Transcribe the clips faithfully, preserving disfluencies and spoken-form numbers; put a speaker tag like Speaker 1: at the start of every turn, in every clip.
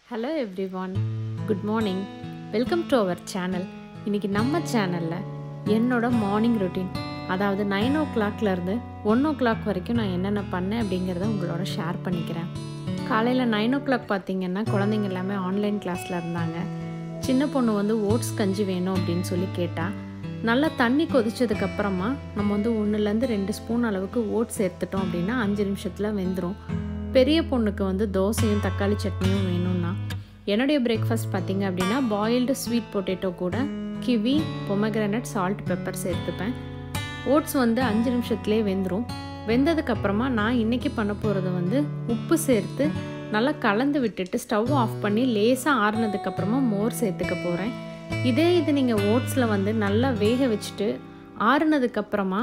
Speaker 1: Hello everyone, good morning, welcome to our channel. இன்னைக்கு நம்ம சேனலில் என்னோட மார்னிங் ரொட்டீன், அதாவது நைன் ஓ கிளாக்லேருந்து ஒன் ஓ கிளாக் வரைக்கும் நான் என்னென்ன பண்ணேன் அப்படிங்கிறத உங்களோட ஷேர் பண்ணிக்கிறேன். காலையில் நைன் ஓ கிளாக் பார்த்திங்கன்னா குழந்தைங்க எல்லாமே ஆன்லைன் கிளாஸில் இருந்தாங்க. சின்ன பொண்ணு வந்து ஓட்ஸ் கஞ்சி வேணும் அப்படின்னு சொல்லி கேட்டால், நல்லா தண்ணி கொதிச்சதுக்கப்புறமா நம்ம வந்து ஒன்றுலேருந்து ரெண்டு ஸ்பூன் அளவுக்கு ஓட்ஸ் சேர்த்துட்டோம் அப்படின்னா அஞ்சு நிமிஷத்தில் வெந்துடும். பெரிய பொண்ணுக்கு வந்து தோசையும் தக்காளி சட்னியும் வேணும்னா என்னுடைய பிரேக்ஃபாஸ்ட் பார்த்திங்க அப்படின்னா பாயில்டு ஸ்வீட் பொட்டேட்டோ கூட கிவி, பொமக்ரானட், சால்ட், பெப்பர் சேர்த்துப்பேன். ஓட்ஸ் வந்து அஞ்சு நிமிஷத்துலேயே வெந்துடும். வெந்ததுக்கப்புறமா நான் இன்றைக்கி பண்ண போகிறது வந்து உப்பு சேர்த்து நல்லா கலந்து விட்டுட்டு ஸ்டவ் ஆஃப் பண்ணி லேசாக ஆறுனதுக்கப்புறமா மோர் சேர்த்துக்க போகிறேன். இதே இது நீங்கள் ஓட்ஸில் வந்து நல்லா வேக வச்சுட்டு ஆறுனதுக்கப்புறமா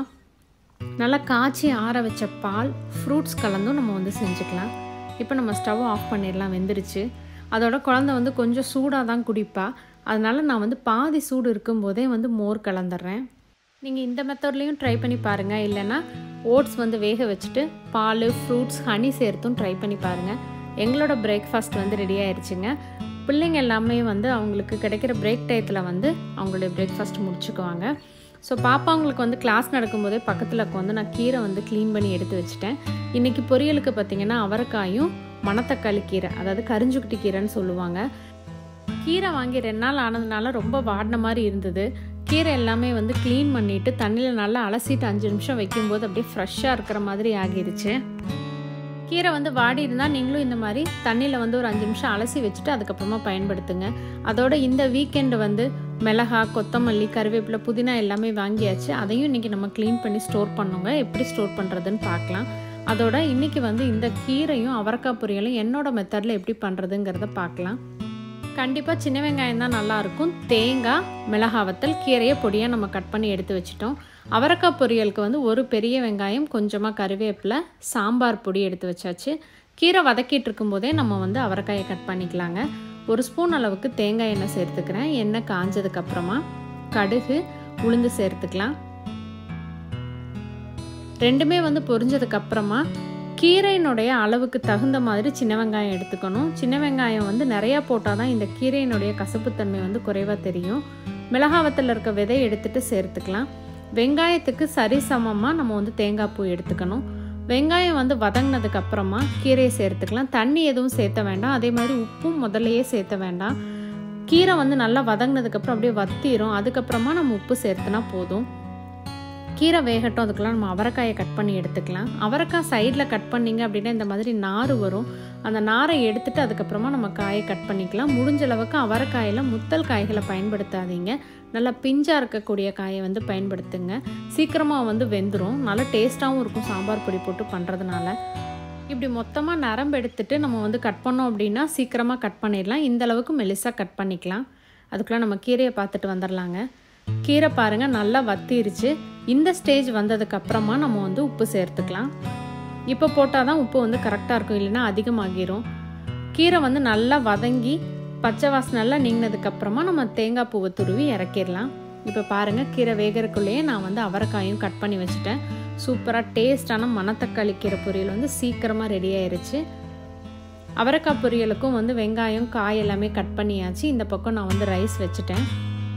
Speaker 1: நல்லா காய்ச்சி ஆற வச்ச பால், ஃப்ரூட்ஸ் கலந்தும் நம்ம வந்து செஞ்சுக்கலாம். இப்போ நம்ம ஸ்டவ் ஆஃப் பண்ணிடலாம். வெந்துருச்சு. அதோட குழந்தை வந்து கொஞ்சம் சூடாக தான் குடிப்பா. அதனால் நான் வந்து பாதி சூடு இருக்கும்போதே வந்து மோர் கலந்துடுறேன். நீங்கள் இந்த மெத்தட்லேயும் ட்ரை பண்ணி பாருங்கள். இல்லைன்னா ஓட்ஸ் வந்து வேக வச்சுட்டு பால், ஃப்ரூட்ஸ், ஹனி சேர்த்தும் ட்ரை பண்ணி பாருங்கள். எங்களோட பிரேக்ஃபாஸ்ட் வந்து ரெடி ஆயிடுச்சுங்க. பிள்ளைங்க எல்லாமே வந்து அவங்களுக்கு கிடைக்கிற பிரேக் டயத்தில் வந்து அவங்களுடைய பிரேக்ஃபாஸ்ட் முடிச்சுக்குவாங்க. ஸோ பாப்பாங்களுக்கு வந்து கிளாஸ் நடக்கும்போதே பக்கத்தில் வந்து நான் கீரை வந்து க்ளீன் பண்ணி எடுத்து வச்சுட்டேன். இன்றைக்கி பொரியலுக்கு பார்த்திங்கன்னா அவரைக்காயும் மணத்தக்காளி கீரை, அதாவது கரிஞ்சுக்குட்டி கீரைன்னு சொல்லுவாங்க. கீரை வாங்கி ரெண்டு நாள் ஆனதுனால ரொம்ப வாடின மாதிரி இருந்தது. கீரை எல்லாமே வந்து க்ளீன் பண்ணிவிட்டு தண்ணியில் நல்லா அலசிட்டு அஞ்சு நிமிஷம் வைக்கும்போது அப்படியே ஃப்ரெஷ்ஷாக இருக்கிற மாதிரி ஆகிடுச்சு. கீரை வந்து வாடி இருந்தால் நீங்களும் இந்த மாதிரி தண்ணியில் வந்து ஒரு அஞ்சு நிமிஷம் அலசி வச்சுட்டு அதுக்கப்புறமா பயன்படுத்துங்க. அதோட இந்த வீக்கெண்டு வந்து மிளகா, கொத்தமல்லி, கருவேப்பிலை, புதினா எல்லாமே வாங்கியாச்சு. அதையும் இன்றைக்கி நம்ம க்ளீன் பண்ணி ஸ்டோர் பண்ணுங்க. எப்படி ஸ்டோர் பண்ணுறதுன்னு பார்க்கலாம். அதோட இன்றைக்கி வந்து இந்த கீரையும் அவரைக்காய் பொரியலும் என்னோடய மெத்தடில் எப்படி பண்ணுறதுங்கிறத பார்க்கலாம். கண்டிப்பாக சின்ன வெங்காயம் தான் நல்லாயிருக்கும். தேங்காய், மிளகா வத்தல், கீரையை பொடியாக நம்ம கட் பண்ணி எடுத்து வச்சுட்டோம். அவரைக்காய் பொரியலுக்கு வந்து ஒரு பெரிய வெங்காயம், கொஞ்சமாக கருவேப்பிலை, சாம்பார் பொடி எடுத்து வச்சாச்சு. கீரை வதக்கிட்டு இருக்கும்போதே நம்ம வந்து அவரைக்காயை கட் பண்ணிக்கலாங்க. ஒரு ஸ்பூன் அளவுக்கு தேங்காய் எண்ணெய் சேர்த்துக்கிறேன். எண்ணெய் காஞ்சதுக்கப்புறமா கடுகு, உளுந்து சேர்த்துக்கலாம். ரெண்டுமே வந்து பொரிஞ்சதுக்கப்புறமா கீரையினுடைய அளவுக்கு தகுந்த மாதிரி சின்ன வெங்காயம் எடுத்துக்கணும். சின்ன வெங்காயம் வந்து நிறையா போட்டால் தான் இந்த கீரையினுடைய கசப்புத்தன்மை வந்து குறைவாக தெரியும். மிளகாவத்தில் இருக்க விதை எடுத்துகிட்டு சேர்த்துக்கலாம். வெங்காயத்துக்கு சரி சமமாக நம்ம வந்து தேங்காய் பூ எடுத்துக்கணும். வெங்காயம் வந்து வதங்கினதுக்கு அப்புறமா கீரையை சேர்த்துக்கலாம். தண்ணி எதுவும் சேர்த்த வேண்டாம். அதே மாதிரி உப்பும் முதல்லையே சேர்த்த வேண்டாம். கீரை வந்து நல்லா வதங்கினதுக்கப்புறம் அப்படியே வத்திரும். அதுக்கப்புறமா நம்ம உப்பு சேர்த்துனா போதும். கீரை வேகட்டும். அதுக்கெல்லாம் நம்ம அவரைக்காயை கட் பண்ணி எடுத்துக்கலாம். அவரைக்காய் சைடில் கட் பண்ணிங்க அப்படின்னா இந்த மாதிரி நார் வரும். அந்த நாரை எடுத்துட்டு அதுக்கப்புறமா நம்ம காயை கட் பண்ணிக்கலாம். முடிஞ்ச அளவுக்கு அவரைக்காயில் முத்தல் காய்களை பயன்படுத்தாதீங்க. நல்லா பிஞ்சாக இருக்கக்கூடிய காயை வந்து பயன்படுத்துங்க. சீக்கிரமாக வந்து வெந்துடும். நல்லா டேஸ்ட்டாகவும் இருக்கும் சாம்பார் பொடி போட்டு பண்ணுறதுனால. இப்படி மொத்தமாக நரம்பு எடுத்துட்டு நம்ம வந்து கட் பண்ணோம் அப்படின்னா சீக்கிரமாக கட் பண்ணிடலாம். இந்த அளவுக்கு மெலிசாக கட் பண்ணிக்கலாம். அதுக்குள்ளே நம்ம கீரையை பார்த்துட்டு வந்துடலாங்க. கீரை பாருங்கள் நல்லா வத்திருச்சு. இந்த ஸ்டேஜ் வந்ததுக்கப்புறமா நம்ம வந்து உப்பு சேர்த்துக்கலாம். இப்போ போட்டால் தான் உப்பு வந்து கரெக்டாக இருக்கும், இல்லைன்னா அதிகமாகிரும். கீரை வந்து நல்லா வதங்கி பச்சை வாசனெல்லாம் நீங்கினதுக்கப்புறமா நம்ம தேங்காய் பூவை துருவி இறக்கிடலாம். இப்போ பாருங்கள் கீரை வேகிறதுக்குள்ளேயே நான் வந்து அவரைக்காயும் கட் பண்ணி வச்சுட்டேன். சூப்பராக டேஸ்டான மணத்தக்காளி கீரை பொரியல் வந்து சீக்கிரமாக ரெடி ஆயிடுச்சு. அவரைக்காய் பொரியலுக்கும் வந்து வெங்காயம், காய் எல்லாமே கட் பண்ணியாச்சு. இந்த பக்கம் நான் வந்து ரைஸ் வச்சுட்டேன்.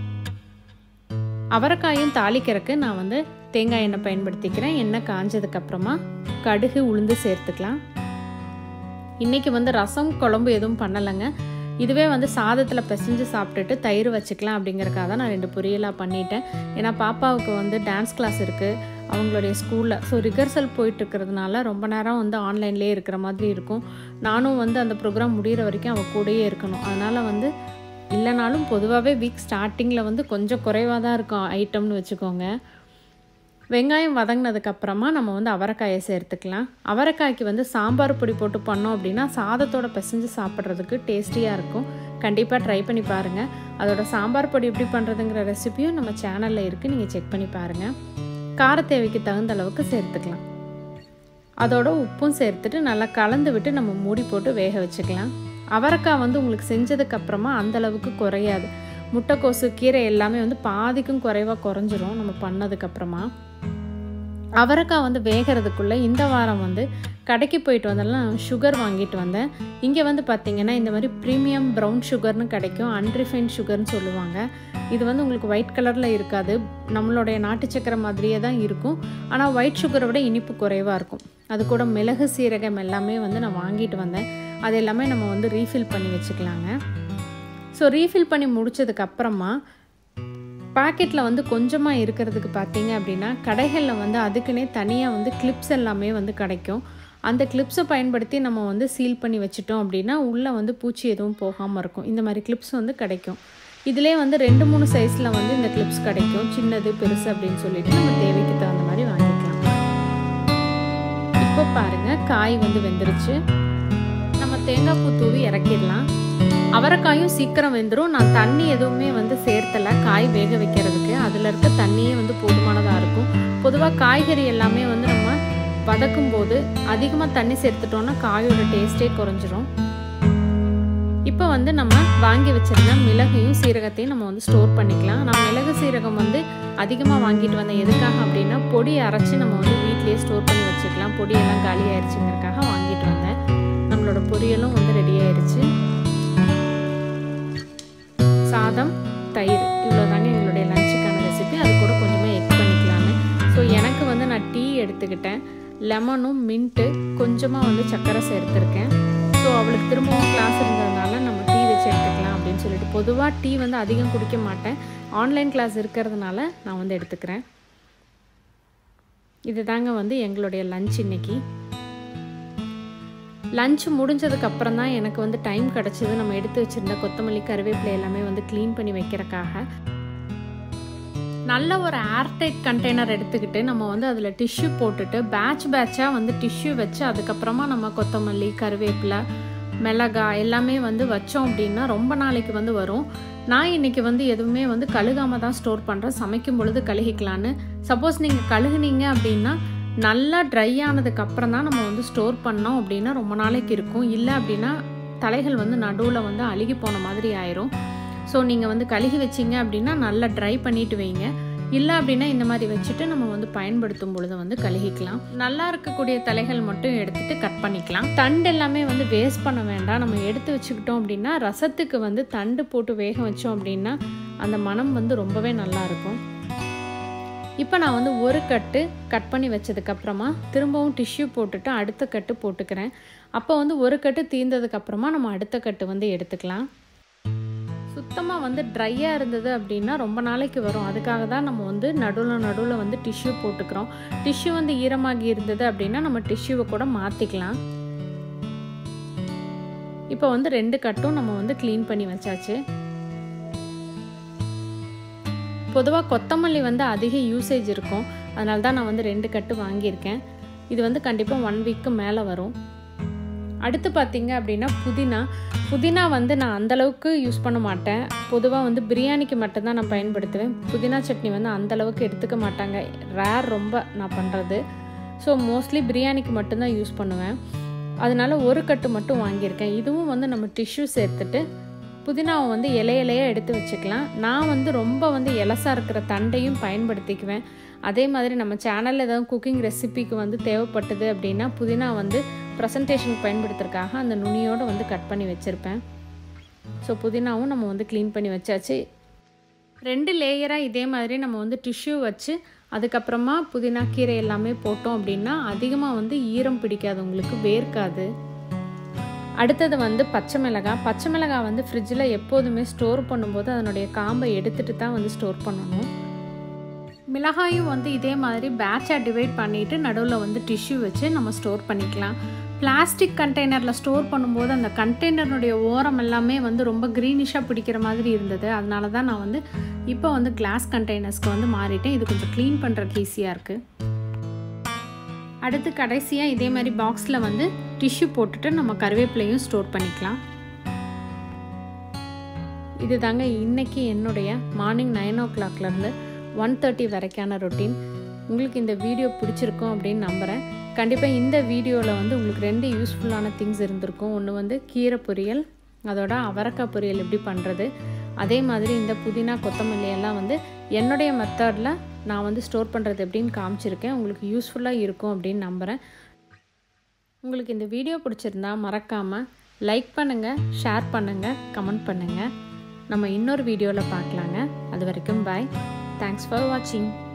Speaker 1: அவரைக்காயும் தாளிக்கிறதுக்கு நான் வந்து தேங்காய் எண்ணெய் பயன்படுத்திக்கிறேன். எண்ணெய் காஞ்சதுக்கப்புறமா கடுகு, உளுந்து சேர்த்துக்கலாம். இன்றைக்கி வந்து ரசம், குழம்பு எதுவும் பண்ணலைங்க. இதுவே வந்து சாதத்தில் பிசைஞ்சு சாப்பிட்டுட்டு தயிர் வச்சுக்கலாம் அப்படிங்கிறக்காக தான் நான் ரெண்டு பொரியலாக பண்ணிட்டேன். ஏன்னா பாப்பாவுக்கு வந்து டான்ஸ் கிளாஸ் இருக்குது அவங்களுடைய ஸ்கூலில். ஸோ ரிகர்சல் போயிட்டுருக்கிறதுனால ரொம்ப நேரம் வந்து ஆன்லைன்லேயே இருக்கிற மாதிரி இருக்கும். நானும் வந்து அந்த ப்ரோக்ராம் முடிகிற வரைக்கும் அவள் கூடயே இருக்கணும். அதனால் வந்து இல்லைனாலும் பொதுவாகவே வீக் ஸ்டார்டிங்கில் வந்து கொஞ்சம் குறைவாக தான் இருக்கும் ஐட்டம்னு வச்சுக்கோங்க. வெங்காயம் வதங்கினதுக்கப்புறமா நம்ம வந்து அவரைக்காயை சேர்த்துக்கலாம். அவரைக்காய்க்கு வந்து சாம்பார் பொடி போட்டு பண்ணோம் அப்படின்னா சாதத்தோட பிசைஞ்சு சாப்பிட்றதுக்கு டேஸ்டியாக இருக்கும். கண்டிப்பாக ட்ரை பண்ணி பாருங்கள். அதோட சாம்பார் பொடி எப்படி பண்ணுறதுங்கிற ரெசிபியும் நம்ம சேனலில் இருக்குது, நீங்கள் செக் பண்ணி பாருங்கள். கார தேவைக்கு தகுந்த அளவுக்கு சேர்த்துக்கலாம். அதோட உப்பும் சேர்த்துட்டு நல்லா கலந்து விட்டு நம்ம மூடி போட்டு வேக வச்சுக்கலாம். அவரைக்காய் வந்து உங்களுக்கு செஞ்சதுக்கப்புறமா அந்தளவுக்கு குறையாது. முட்டைக்கோசு, கீரை எல்லாமே வந்து பாதிக்கும் குறைவாக குறைஞ்சிரும் நம்ம பண்ணதுக்கப்புறமா. அவரைக்காய் வந்து வேகிறதுக்குள்ளே இந்த வாரம் வந்து கடைக்கு போயிட்டு வந்தெல்லாம் சுகர் வாங்கிட்டு வந்தேன். இங்கே வந்து பார்த்திங்கன்னா இந்த மாதிரி ப்ரீமியம் ப்ரௌன் சுகர்னு கிடைக்கும், அன்ரிஃபைன்ட் சுகர்னு சொல்லுவாங்க. இது வந்து உங்களுக்கு ஒயிட் கலரில் இருக்காது, நம்மளுடைய நாட்டு சக்கரை மாதிரியே தான் இருக்கும். ஆனால் ஒயிட் சுகரை விட இனிப்பு குறைவாக இருக்கும். அது கூட மிளகு சீரகம் எல்லாமே வந்து நான் வாங்கிட்டு வந்தேன். அது எல்லாமே நம்ம வந்து ரீஃபில் பண்ணி வச்சுக்கலாங்க. ஸோ ரீஃபில் பண்ணி முடித்ததுக்கப்புறமா பாக்கெட்டில் வந்து கொஞ்சமாக இருக்கிறதுக்கு பார்த்தீங்க அப்படின்னா கடைகளில் வந்து அதுக்குன்னே தனியாக வந்து கிளிப்ஸ் எல்லாமே வந்து கிடைக்கும். அந்த கிளிப்ஸை பயன்படுத்தி நம்ம வந்து சீல் பண்ணி வச்சுட்டோம் அப்படின்னா உள்ளே வந்து பூச்சி எதுவும் போகாமல் இருக்கும். இந்த மாதிரி கிளிப்ஸ் வந்து கிடைக்கும். இதிலே வந்து ரெண்டு மூணு சைஸில் வந்து இந்த கிளிப்ஸ் கிடைக்கும், சின்னது பெருசு அப்படின்னு சொல்லிட்டு நம்ம தேவைக்கு தகுந்த மாதிரி வாங்கிக்கலாம். இப்போ பாருங்கள், காய் வந்து வெந்துருச்சு. நம்ம தேங்காய் பூ தூவி இறக்கிடலாம். அவரைக்காயும் சீக்கிரம் வெந்துடும். நான் தண்ணி எதுவுமே வந்து சேர்த்தலை காய் வேக வைக்கிறதுக்கு, அதில் இருக்க தண்ணியே வந்து போதுமானதாக இருக்கும். பொதுவாக காய்கறி எல்லாமே வந்து நம்ம வதக்கும் போது அதிகமாக தண்ணி சேர்த்துட்டோம்னா காயோட டேஸ்ட்டே குறைஞ்சிரும். இப்போ வந்து நம்ம வாங்கி வச்சிருந்த மிளகையும் சீரகத்தையும் நம்ம வந்து ஸ்டோர் பண்ணிக்கலாம். நான் மிளகு சீரகம் வந்து அதிகமாக வாங்கிட்டு வந்தேன். எதுக்காக அப்படின்னா பொடி அரைச்சி நம்ம வந்து வீட்லேயே ஸ்டோர் பண்ணி வச்சுக்கலாம். பொடியெல்லாம் காலி ஆயிடுச்சுங்கிறதுக்காக வாங்கிட்டு வந்தேன். நம்மளோட பொரியலும் வந்து ரெடி ஆயிடுச்சு. சாதம், தயிர், இவ்வளோ தாங்க எங்களுடைய லஞ்சுக்கான ரெசிபி. அது கூட கொஞ்சமாக எக் பண்ணிக்கலான்னு. ஸோ எனக்கு வந்து நான் டீ எடுத்துக்கிட்டேன். லெமனும் மின்ட்டு கொஞ்சமாக வந்து சர்க்கரை சேர்த்துருக்கேன். ஸோ அவளுக்கு திரும்பவும் கிளாஸ் இருந்ததுனால நம்ம டீ வச்சு எடுத்துக்கலாம் அப்படின்னு சொல்லிட்டு, பொதுவாக டீ வந்து அதிகம் குடிக்க மாட்டேன், ஆன்லைன் கிளாஸ் இருக்கிறதுனால நான் வந்து எடுத்துக்கிறேன். இது தாங்க வந்து எங்களுடைய லஞ்ச் இன்னைக்கு. லஞ்ச் முடிஞ்சதுக்கப்புறம் தான் எனக்கு வந்து டைம் கிடச்சிது நம்ம எடுத்து வச்சுருந்த கொத்தமல்லி கருவேப்பிலை எல்லாமே வந்து க்ளீன் பண்ணி வைக்கிறக்காக. நல்ல ஒரு ஏர்டைட் கண்டெய்னர் எடுத்துக்கிட்டு நம்ம வந்து அதில் டிஷ்யூ போட்டுட்டு பேட்ச் பேட்சாக வந்து டிஷ்யூ வச்சு அதுக்கப்புறமா நம்ம கொத்தமல்லி கருவேப்பிலை மிளகாய் எல்லாமே வந்து வச்சோம் அப்படின்னா ரொம்ப நாளைக்கு வந்து வரும். நான் இன்றைக்கி வந்து எதுவுமே வந்து கழுகாமல் தான் ஸ்டோர் பண்ணுறேன், சமைக்கும் பொழுது கழுகிக்கலான்னு. சப்போஸ் நீங்கள் கழுகுனீங்க அப்படின்னா நல்லா ட்ரை ஆனதுக்கு அப்புறம் தான் நம்ம வந்து ஸ்டோர் பண்ணோம் அப்படின்னா ரொம்ப நாளைக்கு இருக்கும். இல்லை அப்படின்னா தலைகள் வந்து நடுவில் வந்து அழுகி போன மாதிரி ஆயிரும். ஸோ நீங்கள் வந்து கழுகி வச்சிங்க அப்படின்னா நல்லா ட்ரை பண்ணிட்டு வைங்க. இல்லை அப்படின்னா இந்த மாதிரி வச்சுட்டு நம்ம வந்து பயன்படுத்தும் பொழுது வந்து கழுகிக்கலாம். நல்லா இருக்கக்கூடிய தலைகள் மட்டும் எடுத்துட்டு கட் பண்ணிக்கலாம். தண்டு எல்லாமே வந்து வேஸ்ட் பண்ண வேண்டாம். நம்ம எடுத்து வச்சுக்கிட்டோம் அப்படின்னா ரசத்துக்கு வந்து தண்டு போட்டு வேக வச்சோம் அப்படின்னா அந்த மனம் வந்து ரொம்பவே நல்லா இருக்கும். இப்போ நான் வந்து ஒரு கட்டு கட் பண்ணி வச்சதுக்கப்புறமா திரும்பவும் டிஷ்யூ போட்டுட்டு அடுத்த கட்டு போட்டுக்கிறேன். அப்போ வந்து ஒரு கட்டு தீர்ந்ததுக்கப்புறமா நம்ம அடுத்த கட்டு வந்து எடுத்துக்கலாம். சுத்தமாக வந்து ட்ரையாக இருந்தது அப்படின்னா ரொம்ப நாளைக்கு வரும். அதுக்காக தான் நம்ம வந்து நடுவில் நடுவில் வந்து டிஷ்யூ போட்டுக்கிறோம். டிஷ்யூ வந்து ஈரமாகி இருந்தது அப்படின்னா நம்ம டிஷ்யூவை கூட மாற்றிக்கலாம். இப்போ வந்து ரெண்டு கட்டும் நம்ம வந்து க்ளீன் பண்ணி வச்சாச்சு. பொதுவாக கொத்தமல்லி வந்து அதிக யூசேஜ் இருக்கும், அதனால தான் நான் வந்து ரெண்டு கட்டு வாங்கியிருக்கேன். இது வந்து கண்டிப்பாக ஒன் வீக்கு மேலே வரும். அடுத்து பார்த்திங்க அப்படின்னா புதினா. புதினா வந்து நான் அந்தளவுக்கு யூஸ் பண்ண மாட்டேன். பொதுவாக வந்து பிரியாணிக்கு மட்டும்தான் நான் பயன்படுத்துவேன். புதினா சட்னி வந்து அந்தளவுக்கு எடுத்துக்க மாட்டாங்க, ரேர் ரொம்ப நான் பண்ணுறது. ஸோ மோஸ்ட்லி பிரியாணிக்கு மட்டும்தான் யூஸ் பண்ணுவேன். அதனால ஒரு கட்டு மட்டும் வாங்கியிருக்கேன். இதுவும் வந்து நம்ம டிஷ்யூ சேர்த்துட்டு புதினாவை வந்து இலை இலையாக எடுத்து வச்சுக்கலாம். நான் வந்து ரொம்ப வந்து இலசாக இருக்கிற தண்டையும் பயன்படுத்திக்குவேன். அதே மாதிரி நம்ம சேனலில் ஏதாவது குக்கிங் ரெசிபிக்கு வந்து தேவைப்பட்டது அப்படின்னா புதினா வந்து ப்ரெசன்டேஷனுக்கு பயன்படுத்துறதுக்காக அந்த நுனியோடு வந்து கட் பண்ணி வச்சுருப்பேன். ஸோ புதினாவும் நம்ம வந்து க்ளீன் பண்ணி வச்சாச்சு. ரெண்டு லேயராக இதே மாதிரி நம்ம வந்து டிஷ்யூ வச்சு அதுக்கப்புறமா புதினா கீரை எல்லாமே போட்டோம் அப்படின்னா அதிகமாக வந்து ஈரம் பிடிக்காது, உங்களுக்கு வேர்க்காது. அடுத்தது வந்து பச்சை மிளகாய். பச்சை மிளகாய் வந்து ஃப்ரிட்ஜில் எப்போதுமே ஸ்டோர் பண்ணும்போது அதனுடைய காம்பை எடுத்துகிட்டு தான் வந்து ஸ்டோர் பண்ணணும். மிளகாயும் வந்து இதே மாதிரி பேட்சாக டிவைட் பண்ணிவிட்டு நடுவில் வந்து டிஷ்யூ வச்சு நம்ம ஸ்டோர் பண்ணிக்கலாம். பிளாஸ்டிக் கண்டெய்னரில் ஸ்டோர் பண்ணும்போது அந்த கண்டெய்னருடைய ஓரம் எல்லாமே வந்து ரொம்ப க்ரீனிஷாக பிடிக்கிற மாதிரி இருந்தது. அதனால தான் நான் வந்து இப்போ வந்து கிளாஸ் கண்டெய்னர்ஸ்க்கு வந்து மாறிட்டேன். இது கொஞ்சம் க்ளீன் பண்ணுறதுக்கு ஈஸியாக இருக்குது. அடுத்து கடைசியாக இதே மாதிரி பாக்ஸில் வந்து டிஷ்யூ போட்டுட்டு நம்ம கருவேப்பிலையும் ஸ்டோர் பண்ணிக்கலாம். இது தாங்க இன்றைக்கி என்னுடைய மார்னிங் நைன் ஓ கிளாக்லேருந்து ஒன் தேர்ட்டி வரைக்கான ரொட்டீன். உங்களுக்கு இந்த வீடியோ பிடிச்சிருக்கும் அப்படின்னு நம்புகிறேன். கண்டிப்பாக இந்த வீடியோவில் வந்து உங்களுக்கு ரெண்டு யூஸ்ஃபுல்லான திங்ஸ் இருந்திருக்கும். ஒன்று வந்து கீரை பொரியல், அதோட அவரைக்காய் பொரியல் எப்படி பண்ணுறது, அதே மாதிரி இந்த புதினா கொத்தமல்லி எல்லாம் வந்து என்னுடைய மெத்தடில் நான் வந்து ஸ்டோர் பண்ணுறது எப்படின்னு காமிச்சிருக்கேன். உங்களுக்கு யூஸ்ஃபுல்லாக இருக்கும் அப்படின்னு நம்புகிறேன். உங்களுக்கு இந்த வீடியோ பிடிச்சிருந்தா மறக்காமல் லைக் பண்ணுங்கள், ஷேர் பண்ணுங்கள், கமெண்ட் பண்ணுங்கள். நம்ம இன்னொரு வீடியோவில் பார்க்கலாங்க. அது வரைக்கும் பாய். தேங்க்ஸ் ஃபார் வாட்சிங்.